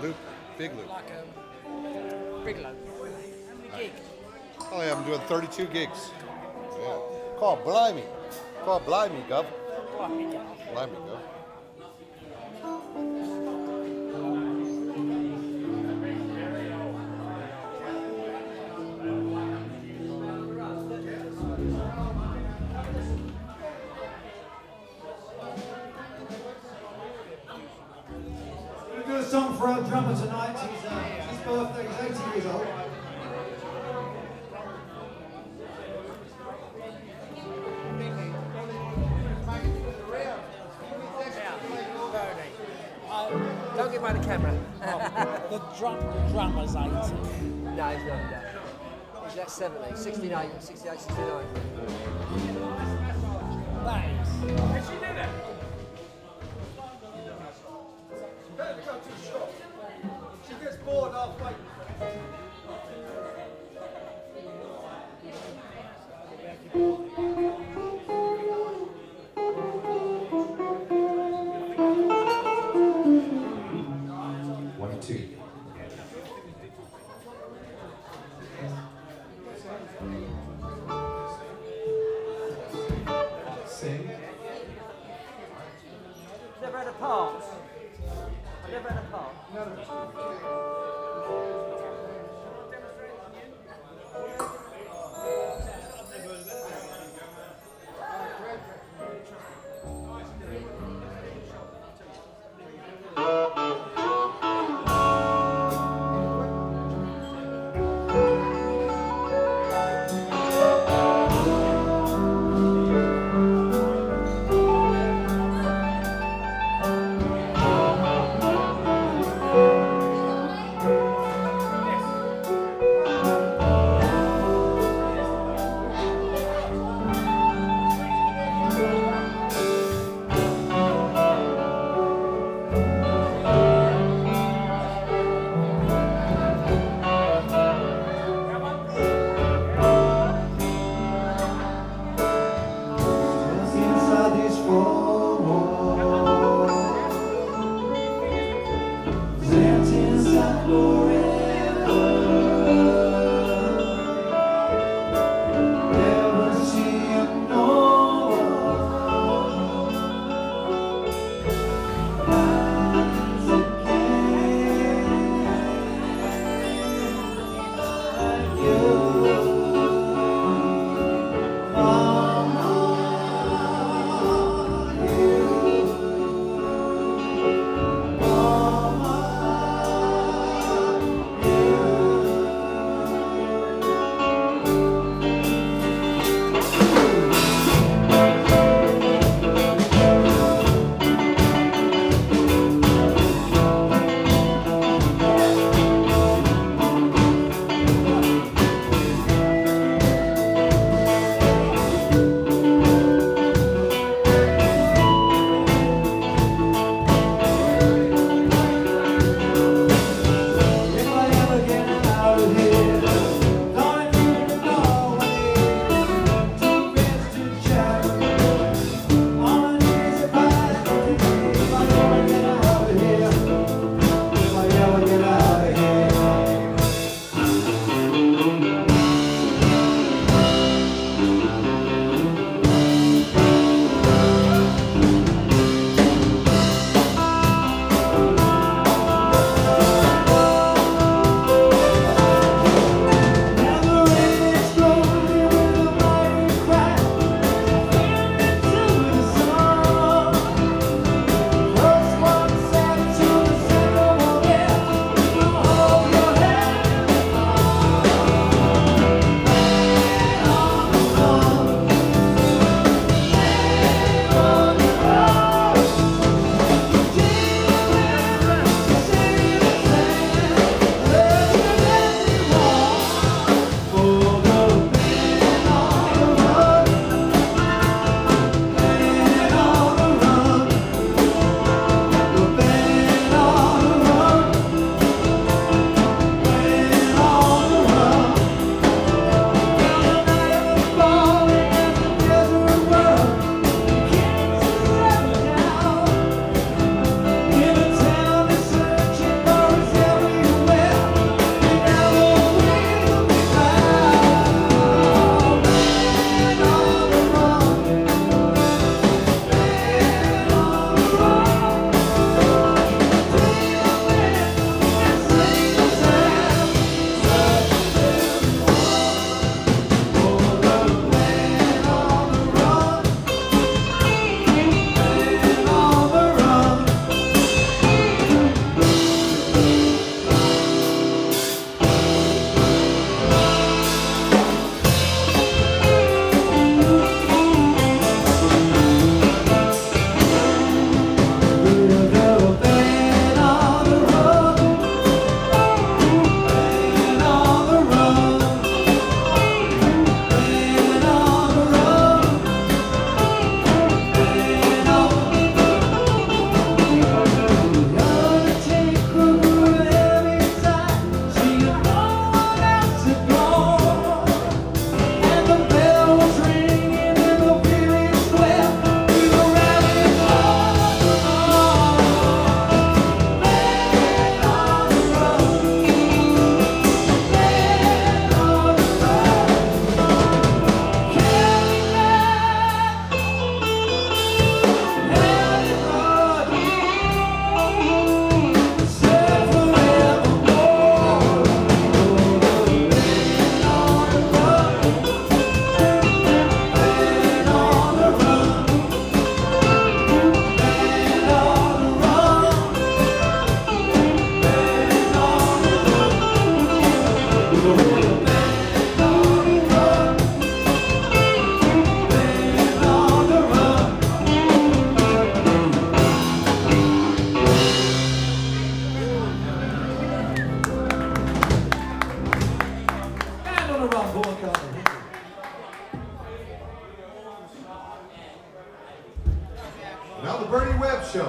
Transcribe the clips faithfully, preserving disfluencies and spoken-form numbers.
loop, big loop. Like a big loop. How many gigs? Oh yeah, I'm doing thirty-two gigs. Yeah. Call blimey. Call blimey, Gov. Blimey, Gov. We're going to do a song for our drummer tonight. He's, uh, his birthday, he's eighty years old. Don't give away the camera. Oh, the, drum, the drummer's eighty. No, he's not. No. He's like seventy, sixty-eight, sixty-eight, sixty-nine. That is. Did she do that? She better go to the shop. She gets bored halfway. One, two. Sing. Never had a part. I never had a part.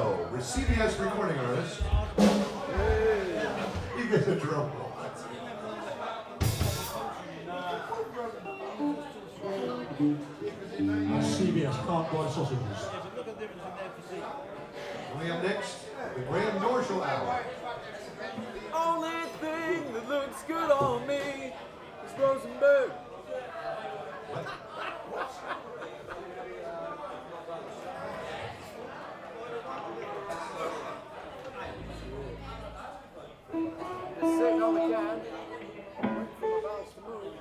Romeo, C B S recording artist. You get a drum roll. C B S can't buy sausages. Coming up next, the Graham Norshall Hour. Only thing that looks good on me is Rosenberg. Just sitting on the can, waiting for my balance to move.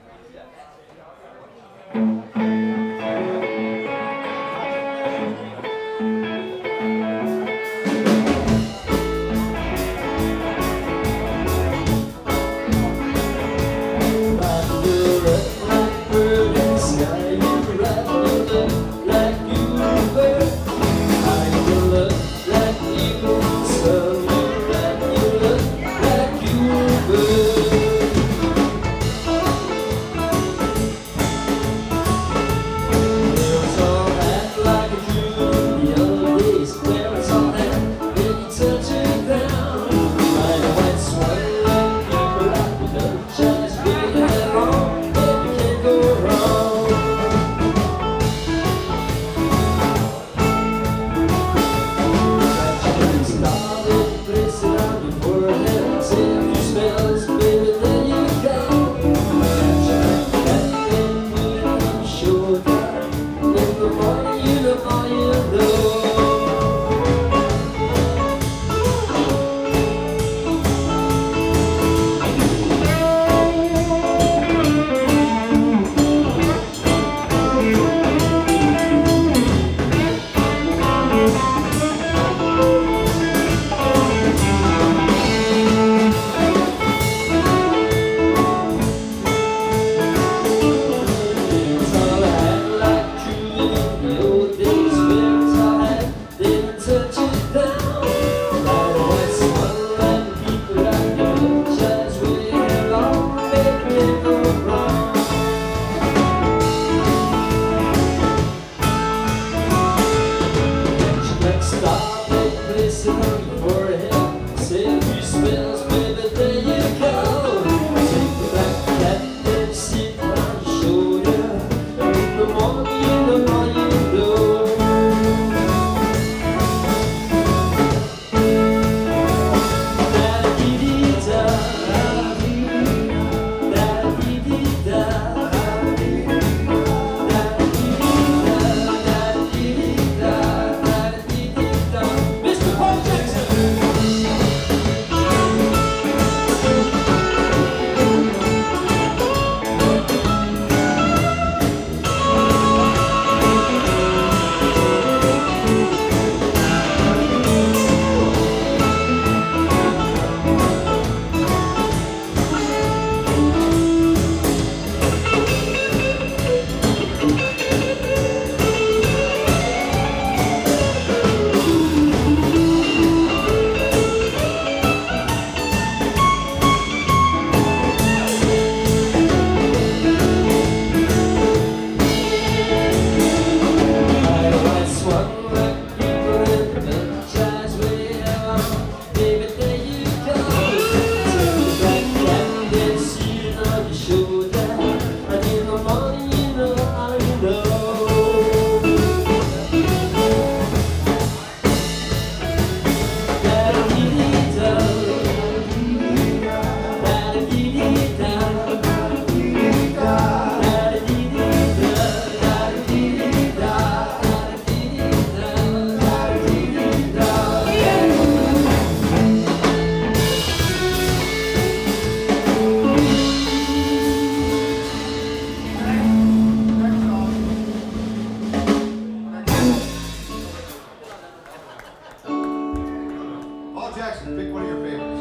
Pick one of your favorites.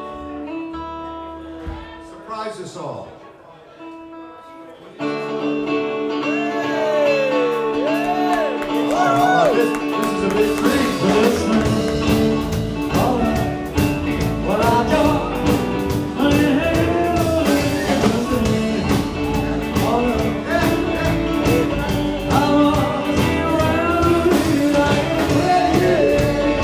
Surprise us all. Oh, this, this is a big treat. Well, I don't. I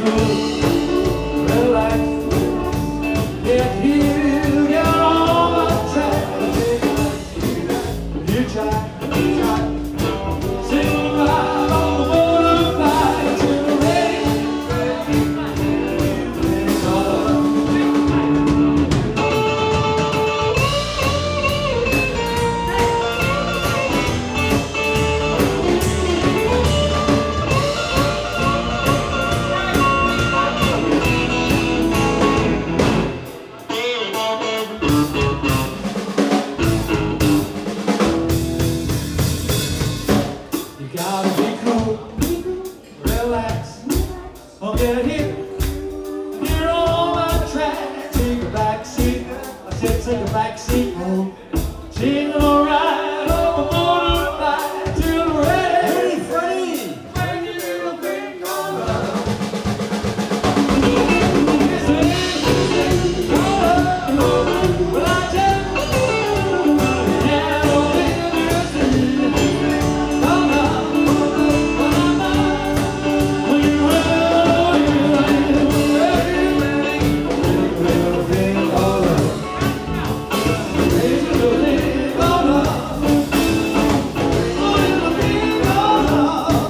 cool, relax. If you get on the track, you try, you try. Sing right on the motorbike till the rain. You gotta be cool, relax, don't get hit. You're on my track, take a back seat. I said take a back seat, oh. Sing alright on the motorbike till the rain. Hey, Freddie! Make your little thing go love. Yes, it is. Go love. Well, I tell you, yeah, don't be a music. Go love. When you run, when you run, make your little thing go love. Make your little thing go love. Make your little thing go love.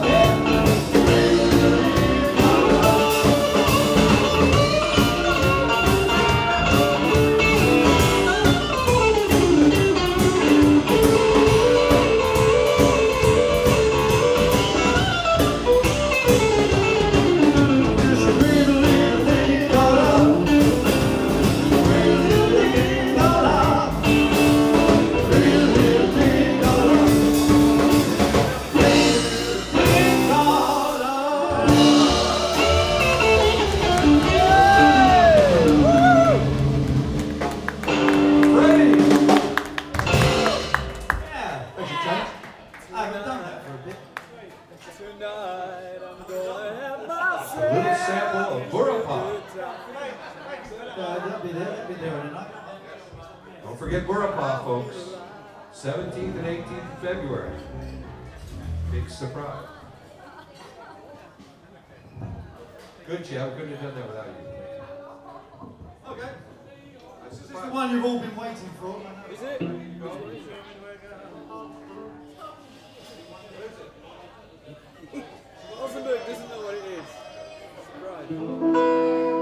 Just a little, little thing go love. Make your little thing go love. Make your little thing go love. Make your little thing go love. Freddie! Yeah, there's your change. I haven't done that for a bit. Tonight I'm gonna have A myself little sample of Burra Pop. Yeah, they'll be there, they'll be there tonight. Don't forget Burra Pop, folks. seventeenth and eighteenth of February. Big surprise. Good, Chad. Couldn't have done that without you. Okay. This is the one you've all been waiting for. Is it? Rosenberg doesn't know what it is. Surprise.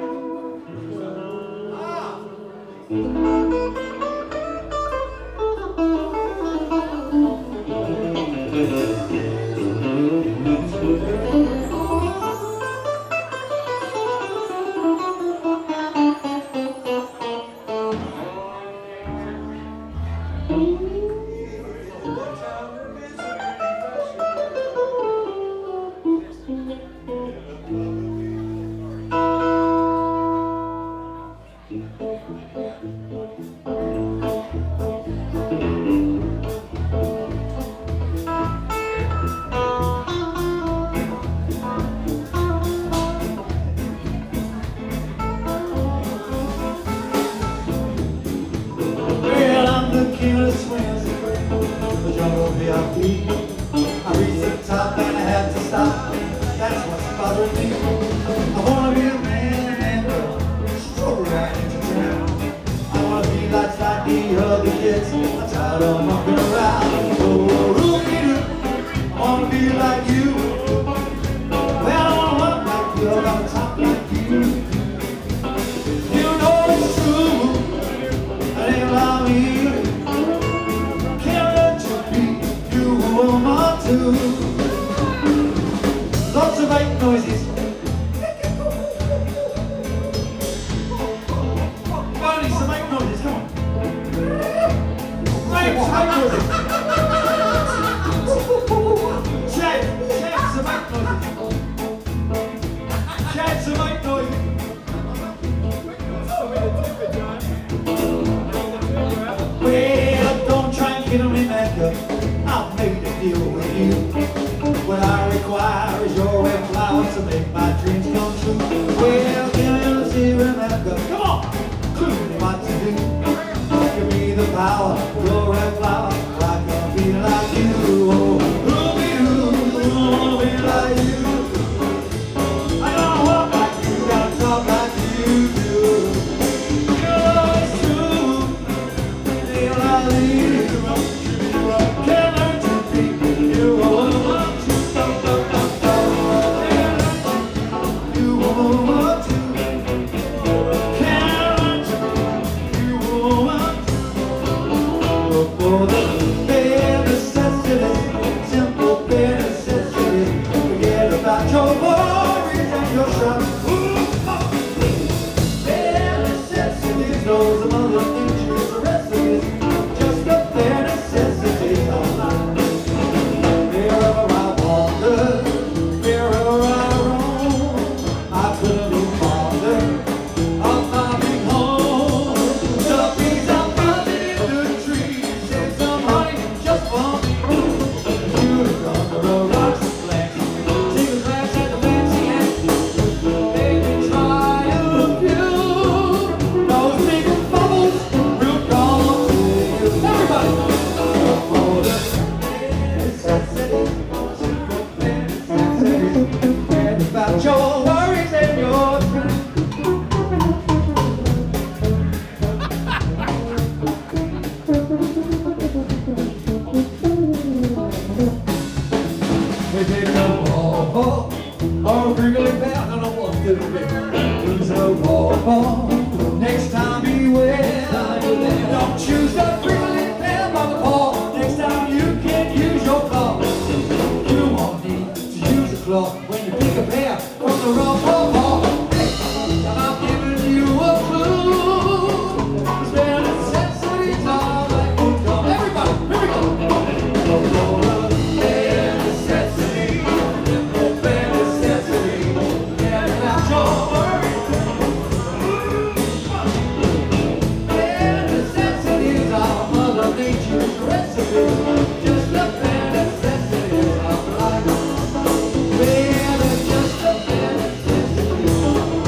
Well, I'm the king of the swings, the jungle V I P. I reached the top and I had to stop. That's what's bothering me. I wanna be a man and girl, stroll right into town. I wanna be like like the other kids. I'm tired of mucking around. Oh, rookie-doo, I wanna be like you. Well, I wanna walk like you, I wanna talk like you. You know it's true. That ain't about me. Can't let you be you who I'm on to. Lots of white noises. Barney, some white noises, come on. Right, some white noises. Chad, Chad, some white noises. Chad, some white noises. Well, don't try and get on me makeup. I've made a deal with you. What I require is your red flowers to make my dreams come true. Well, give me the zero makeup. Come on, clue me what to do. Give me the power, your red flower. I can be like you. Oh, who be who? Who be like you? I don't want shout. Ooh, oh, bare necessities, those are Mother Nature's recipes. Just the bare necessities of life. Wherever I wander, wherever I roam, I couldn't look farther of my big home. The bees are buzzing in the trees, save some honey just for me. You come to the rocks and flags, take a glance at the fancy hands. Baby, try a few. Those big bubbles will come to you. Everybody, for the necessities, simple necessities. Forget about your worries and your dreams. We take a walk, or a wriggly bell, I don't know what to do. Use a walk, next time beware. Don't choose the wriggly bell by the ball. Next time you can use your claw. You won't need to use a claw when you pick a pear from the wrong ball. Hey, I'm giving you a clue. It's bare necessities are like food gum. Everybody, here we go. Bare necessities, bare necessities. Forget about your worries. Bare necessities are Mother Nature's recipes. Just the bare necessities of life. Well, it's just the bare necessities.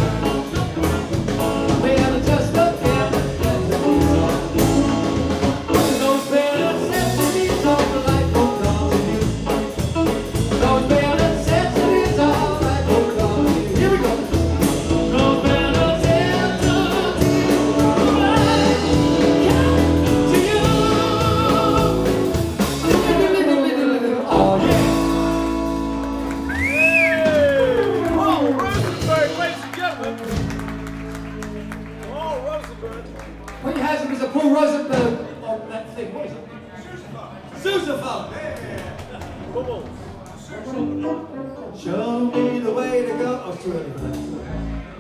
Well, it's just the bare necessities of those bare necessities of life will come to you. Those bare necessities of life will come to you. Here we go. Those bare necessities of life come to you. Oh yeah. Paul Rosenberg, ladies and gentlemen. Paul Rosenberg. What you have is a Paul Rosenberg of that thing. What is it? Sousaphone. Come on. Show me the way to go. Oh, it's too early for that.